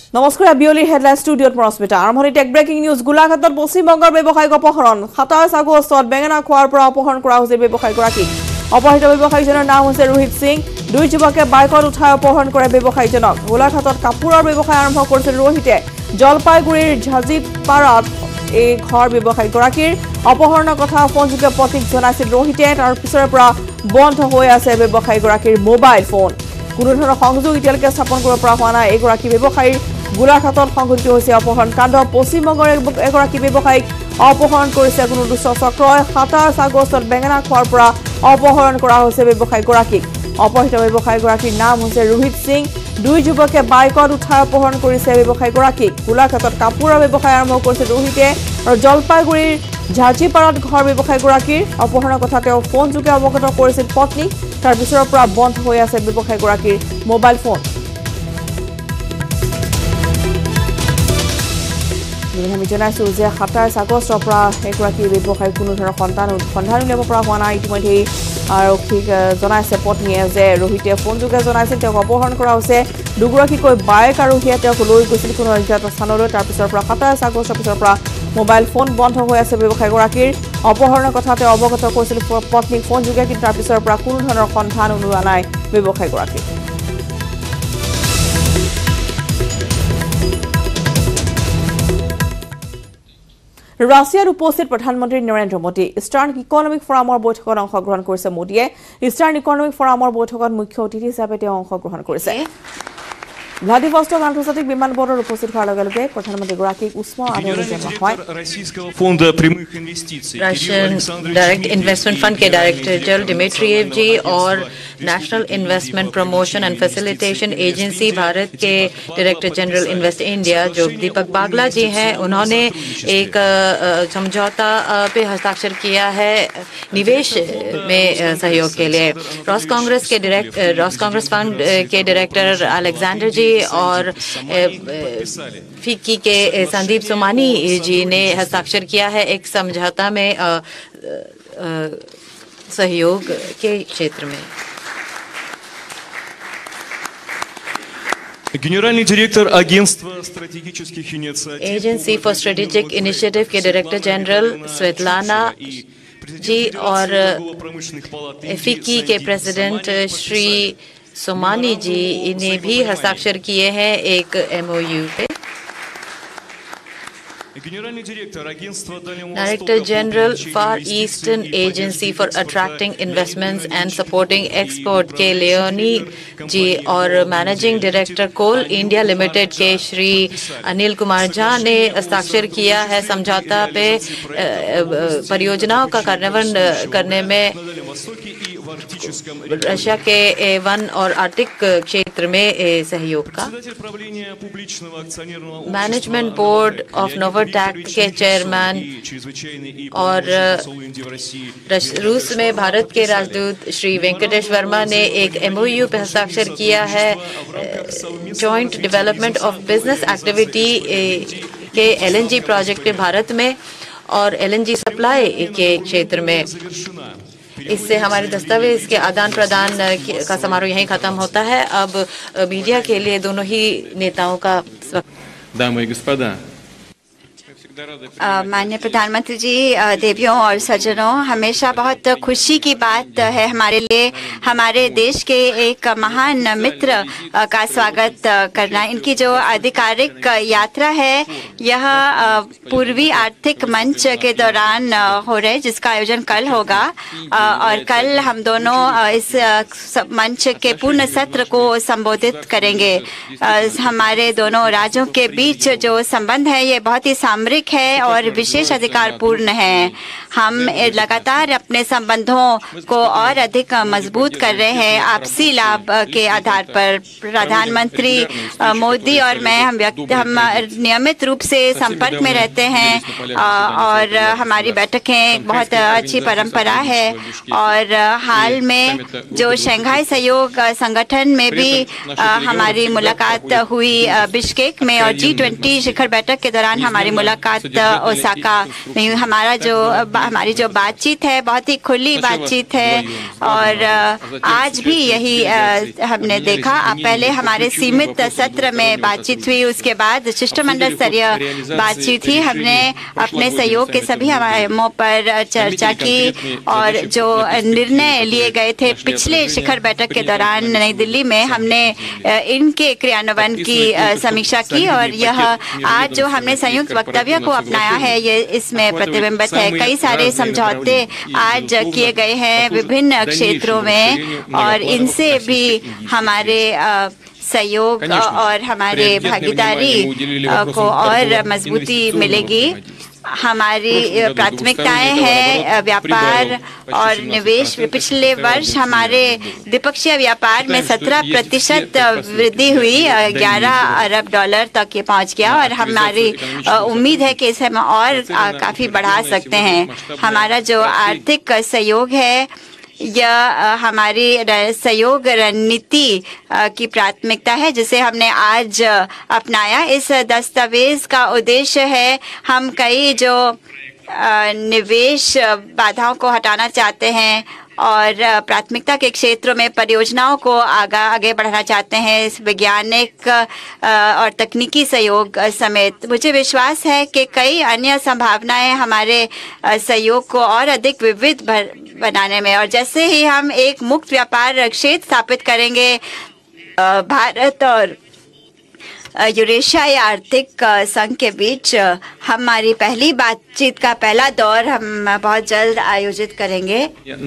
নমস্কাৰ বিয়লি হেডলাইন ষ্টুডিঅ'ত মৰস্মিতা আৰম্ভণি টেক ব্ৰেকিং নিউজ গোলাঘাটত পশ্চিমবংগৰ ব্যৱসায়িক অপহৰণ 27 আগষ্টত বেঙেনা খোৱাৰ পৰা অপহৰণ কৰা হৈছে ব্যৱসায়ীগৰাকীক অপহৃত ব্যৱসায়ীজনৰ নাম হৈছে ৰোহিত সিং দুই যুৱকে বাইকত উঠাই অপহৰণ কৰে ব্যৱসায়ীজনক গোলাঘাটত কাপোৰৰ ব্যৱসায় আৰম্ভ কৰিছিল ৰোহিতে জলপাইগুৰিৰ ঝাজিপাৰাত এই ঘৰ ব্যৱসায়ীগৰাকীৰ অপহৰণৰ কথা ফোনযোগে পত্নীক জনাইছিল ৰোহিতে তাৰ পিছৰে পৰা বন্ধ হৈ আছে ব্যৱসায়ীগৰাকীৰ মোবাইল ফোন কোনো ধৰণৰ সংযোগ এতিয়ালৈকে স্থাপন কৰিব পৰা হোৱা নাই এগৰাকী ব্যৱসায়ীৰ গোলাঘাটত সংঘটিত হৈছে অপহৰণ কাণ্ড পশ্চিমবংগৰ এগৰাকী ব্যৱসায়ীক অপহৰণ কৰিছে কোনো দুষ্ট চক্ৰই 27 আগষ্টত বেঙেনা খোৱাৰ পৰা অপহৰণ কৰা হৈছে ব্যৱসায়ীগৰাকীক অপহৃত ব্যৱসায়ীগৰাকীৰ নাম হৈছে ৰোহিত সিং দুই যুৱকে বাইকত উঠাই অপহৰণ কৰিছে ব্যৱসায়ীগৰাকীক গোলাঘাটত কাপোৰৰ ব্যৱসায় আৰম্ভ কৰিছে ৰোহিতে আৰু জলপাইগুৰিৰ ঝাজিপাৰাত ঘৰ ব্যৱসায়ীগৰাকীৰ অপহৰণৰ কথা তেওঁ ফোনযোগে অৱগত কৰিছিল পত্নী তাৰ পিছৰৰ পৰা বন্ধ হৈ আছে ব্যৱসায়ীগৰাকীৰ মোবাইল ফোন আমি জনাইছো যে 27 আগষ্টৰ পৰা এগৰাকী ব্যৱসায়ী কোনো ধৰণৰ সন্ধান উলিয়াব পৰা হোৱা নাই ইতিমধ্যে আৰক্ষীক জনাইছে পত্নীয়ে যে ৰোহিতে ফোনযোগে জনাইছিল তেওঁক অপহৰণ কৰা হৈছে দুগৰাকীকৈ বাইক আৰু হিয়া তেওঁক লৈ গৈছিল কোনো অজ্ঞাত স্থানলৈ তাৰ পিছৰ পৰা 27 আগষ্টৰ পিছৰ পৰা মোবাইল ফোন বন্ধ হৈ আছে ব্যৱসায়ীগৰাকীৰ অপহৰণৰ কথা তেওঁ অৱগত কৰিছিল পত্নীক ফোনযোগে কিন্তু তাৰ পিছৰ পৰা কোনো ধৰণৰ সন্ধান ওলোৱা নাই ব্যৱসায়ীগৰাকী ৰাছিয়াৰ উপস্থিত প্ৰধানমন্ত্ৰী নৰেন্দ্ৰ মোদী ইষ্টাৰ্ণ ইকনমিক ফৰামৰ বৈঠকত অংশগ্ৰহণ কৰিছে মোদীয়ে ইষ্টাৰ্ণ ইকনমিক ফৰামৰ বৈঠকত মুখ্য অতিথি হিচাপে তেওঁ অংশগ্ৰহণ কৰিছে ভ্লাদিভষ্টক আন্তৰ্জাতিক বিমানবন্দৰত উপস্থিত হোৱাৰ লগে লগে প্ৰধানমন্ত্ৰীগৰাকীক উষ্ম আদৰণি জনোৱা হয় रशियन डायरेक्ट इन्वेस्टमेंट फंड के डायरेक्टर जनरल डिमिट्रिएव जी और national investment promotion and facilitation agency Bharat के डायरेक्टर जनरल इन्वेस्ट इंडिया जो दीपक बागला जी हैं उन्होंने एक समझौता पे हस्ताक्षर किया है निवेश में सहयोग के लिए रॉस कांग्रेस फंड के डायरेक्टर अलेक्जेंडर जी और फिक्की के संदीप सोमानी जी ने हस्ताक्षर किया है एक समझौता में सहयोग के क्षेत्र में Генеральный директор агентства стратегических инициатив एजेंसी फॉर स्ट्रेटेजिक इनिशिएटिव के डायरेक्टर जनरल स्वेतलाना जी और फिक्की के प्रेसिडेंट श्री सोमानी जी ने भी हस्ताक्षर किए हैं एक एमओयू पे director general far eastern agency for attracting investments and supporting export के लियोनी जी और मैनेजिंग डायरेक्टर कोल इंडिया लिमिटेड के श्री अनिल कुमार झा ने हस्ताक्षर किया है समझौता पे परियोजनाओं का कार्यान्वयन करने में रशिया के वन और आर्थिक क्षेत्र में सहयोग का मैनेजमेंट बोर्ड ऑफ नोवाटेक के चेयरमैन और रूस में भारत के राजदूत श्री वेंकटेश वर्मा ने एक एमओयू पर हस्ताक्षर किया है joint development of business activity के एलएनजी प्रोजेक्ट भारत में और एलएनजी सप्लाई के क्षेत्र में इससे हमारे दस्तावेज के आदान प्रदान का समारोह यहीं खत्म होता है अब मीडिया के लिए दोनों ही नेताओं का дамы и господа माननीय प्रधानमंत्री जी देवियों और सज्जनों हमेशा बहुत खुशी की बात है हमारे लिए हमारे देश के एक महान मित्र का स्वागत करना इनकी जो आधिकारिक यात्रा है यह पूर्वी आर्थिक मंच के दौरान हो रहे जिसका आयोजन कल होगा और कल हम दोनों इस मंच के पूर्ण सत्र को संबोधित करेंगे हमारे दोनों राज्यों के बीच जो संबंध है ये बहुत ही सामरिक है और विशेष अधिकार पूर्ण है हम लगातार अपने संबंधों को और अधिक मजबूत कर रहे हैं आपसी लाभ के आधार पर प्रधानमंत्री मोदी और मैं हम नियमित रूप से संपर्क में रहते हैं और हमारी बैठकें बहुत अच्छी परंपरा है और हाल में जो शंघाई सहयोग संगठन में भी हमारी मुलाकात हुई बिश्केक में और G20 शिखर बैठक के दौरान हमारी मुलाकात ओसाका में हमारा जो हमारी जो बातचीत है बहुत ही खुली बातचीत है और आज भी यही हमने देखा। पहले हमारे सीमित सत्र में बातचीत हुई, उसके बाद शिष्टमंडल स्तरीय बातचीत हुई। हमने अपने सहयोग के सभी आयामों पर चर्चा की और जो निर्णय लिए गए थे पिछले शिखर बैठक के दौरान नई दिल्ली में, हमने इनके क्रियान्वयन की समीक्षा की और यह आज जो हमने संयुक्त वक्तव्य को अपनाया है ये इसमें प्रतिबिंबित है। कई सारे समझौते आज किए गए हैं विभिन्न क्षेत्रों में और इनसे भी हमारे सहयोग और हमारे भागीदारी को और मजबूती मिलेगी। हमारी प्राथमिकताएं हैं व्यापार और निवेश। पिछले वर्ष हमारे द्विपक्षीय व्यापार में 17% वृद्धि हुई, 11 अरब डॉलर तक ये पहुंच गया और हमारी उम्मीद है कि इसे हम और काफ़ी बढ़ा सकते हैं। हमारा जो आर्थिक सहयोग है यह हमारी सहयोग रणनीति की प्राथमिकता है जिसे हमने आज अपनाया। इस दस्तावेज का उद्देश्य है हम कई जो निवेश बाधाओं को हटाना चाहते हैं और प्राथमिकता के क्षेत्रों में परियोजनाओं को आगे बढ़ाना चाहते हैं, इस वैज्ञानिक और तकनीकी सहयोग समेत। मुझे विश्वास है कि कई अन्य संभावनाएं हमारे सहयोग को और अधिक विविध बनाने में, और जैसे ही हम एक मुक्त व्यापार क्षेत्र स्थापित करेंगे, भारत और यूरेशियाई आर्थिक संघ के बीच हमारी पहली बातचीत का पहला दौर हम बहुत जल्द आयोजित करेंगे।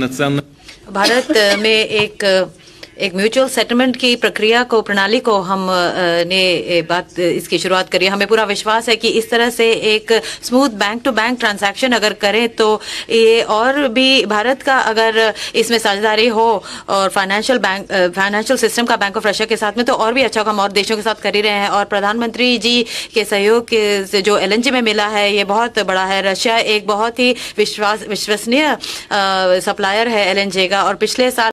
भारत में एक म्यूचुअल सेटलमेंट की प्रक्रिया को, प्रणाली को हम ने इसकी शुरुआत करी। हमें पूरा विश्वास है कि इस तरह से एक smooth bank to bank transaction अगर करें तो ये और भी भारत का अगर इसमें साझेदारी हो और फाइनेंशियल सिस्टम का बैंक ऑफ रशिया के साथ में तो और भी अच्छा काम और देशों के साथ कर ही रहे हैं। और प्रधानमंत्री जी के सहयोग से जो LNG में मिला है ये बहुत बड़ा है। रशिया एक बहुत ही विश्वसनीय सप्लायर है LNG का और पिछले साल